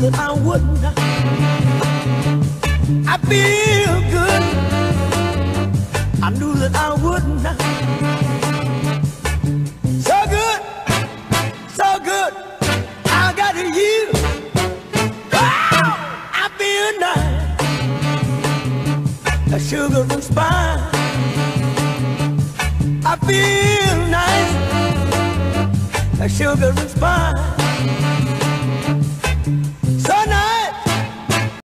that I wouldn't. I feel good. I knew that I wouldn't. So good, so good. I got you. Oh, I feel nice. A sugar and spice. I feel nice. A sugar and spice.